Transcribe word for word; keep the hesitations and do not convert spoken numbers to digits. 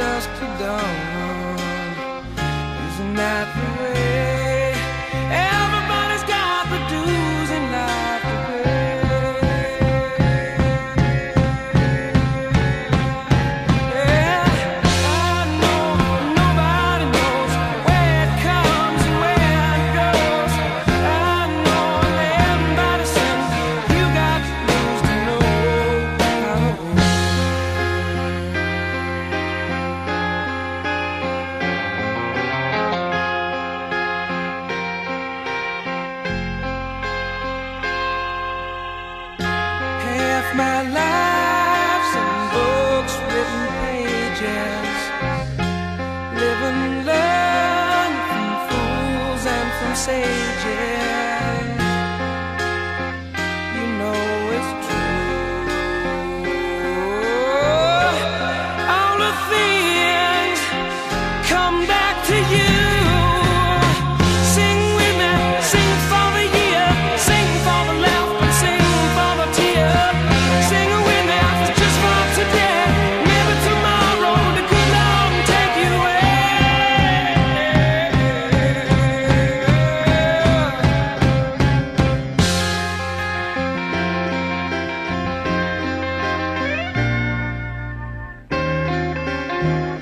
dusk to dawn. Isn't that the way? Everybody's got the dues in life to pay. Yeah, I know nobody knows where it comes and where it goes. I know everybody sings, you got dues to know how to win. Half my life's in books, written pages. Live and learn from fools and from sages. You know it's true. All the things come back to you. Sing with me, sing for the year, sing for the laughter, sing for the tear. Sing with me, it's just for today. Maybe tomorrow the good Lord will take you away.